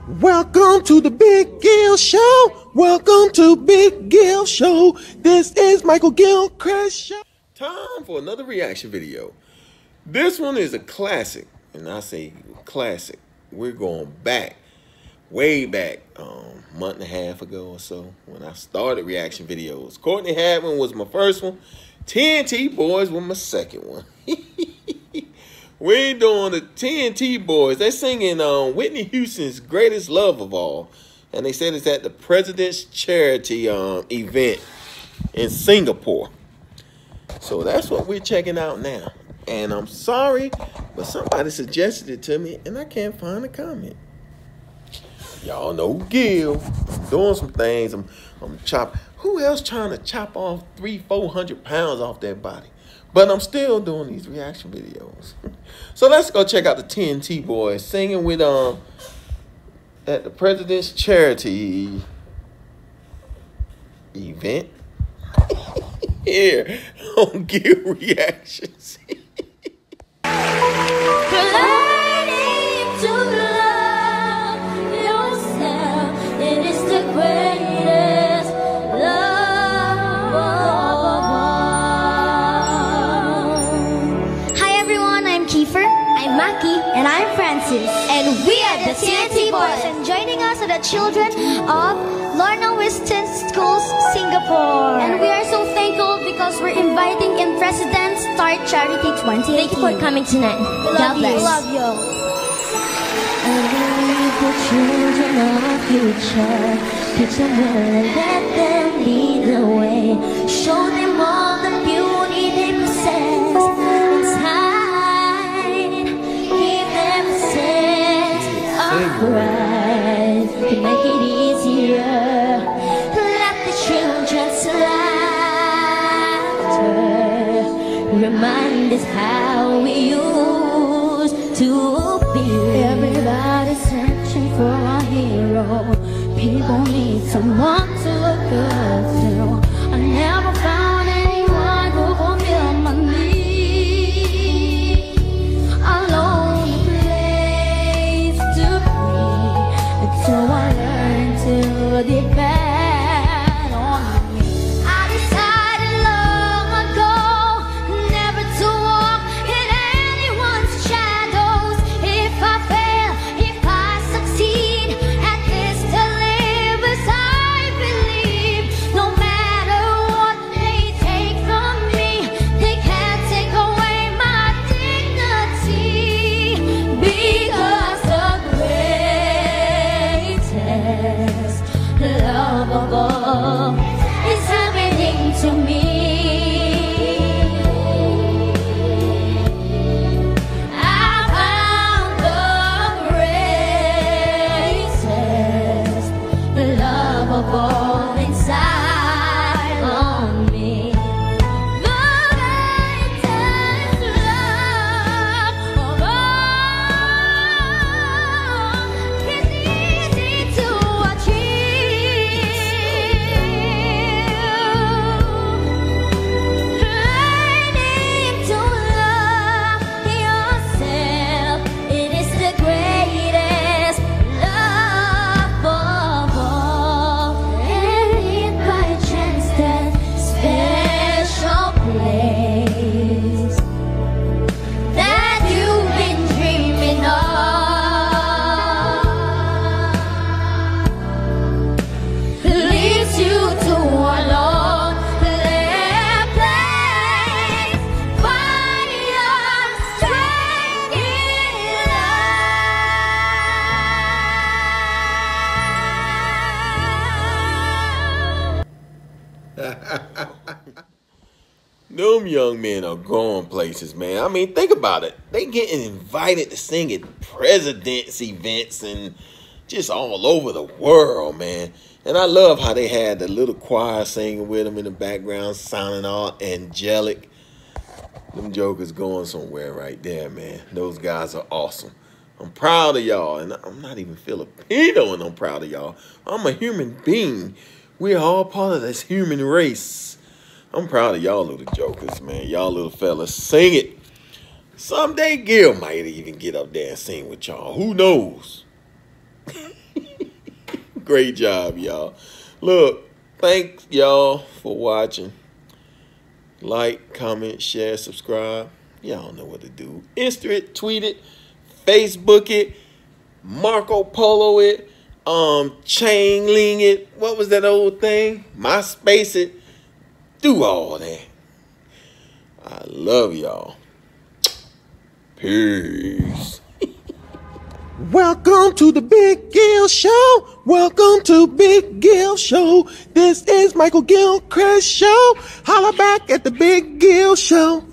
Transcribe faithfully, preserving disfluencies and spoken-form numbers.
Welcome to the Big Gill Show. Welcome to Big Gill Show. This is Michael Gilchrist Show. Time for another reaction video. This one is a classic, and I say classic. We're going back, way back, um, a month and a half ago or so when I started reaction videos. Courtney had one was my first one. T N T Boys was my second one. We're doing the T N T Boys. They're singing um, Whitney Houston's Greatest Love of All. And they said it's at the President's Charity um, event in Singapore. So that's what we're checking out now. And I'm sorry, but somebody suggested it to me, and I can't find a comment. Y'all know Gil. I'm doing some things. I'm, I'm chopping. Who else trying to chop off three, four hundred pounds off their body? But I'm still doing these reaction videos. So let's go check out the T N T Boys singing with um at the President's Charity event. Here on Gil Reactions. And I'm Francis. And we are the T N T Boys. And joining us are the children of Lorna Weston Schools, Singapore. And we are so thankful because we're inviting in President's Start Charity twenty eighteen. Thank you for coming tonight. We God love bless. you. Love you. And the children of future, teach them well and let them lead the way. Show them all the beauty they possess inside. Right, to make it easier, let the children's laughter remind us how we used to be. Everybody's searching for a hero. People need someone to look up to. I never found anyone who fulfilled my need. Alone. So I learned to depend on me. I decided long ago never to walk in anyone's shadows. If I fail, if I succeed, at least to live as I believe. No matter what they take from me, they can't take away my dignity. Because the great love of all is everything to me. I found the greatest love of all inside on me. The greatest love of all is easy to achieve. Them young men are going places, man. I mean, think about it. They getting invited to sing at presidents' events and just all over the world, man. And I love how they had the little choir singing with them in the background, sounding all angelic. Them jokers going somewhere right there, man. Those guys are awesome. I'm proud of y'all, and I'm not even Filipino, and I'm proud of y'all. I'm a human being. We're all part of this human race. I'm proud of y'all little jokers, man. Y'all little fellas. Sing it. Someday Gil might even get up there and sing with y'all. Who knows? Great job, y'all. Look, thanks y'all for watching. Like, comment, share, subscribe. Y'all know what to do. Insta it, tweet it, Facebook it, Marco Polo it, um, chain link it. What was that old thing? MySpace it. Do all that. I love y'all. Peace. Welcome to the Big Gill Show. Welcome to Big Gill Show. This is Michael Gilchrist Show. Holla back at the Big Gill Show.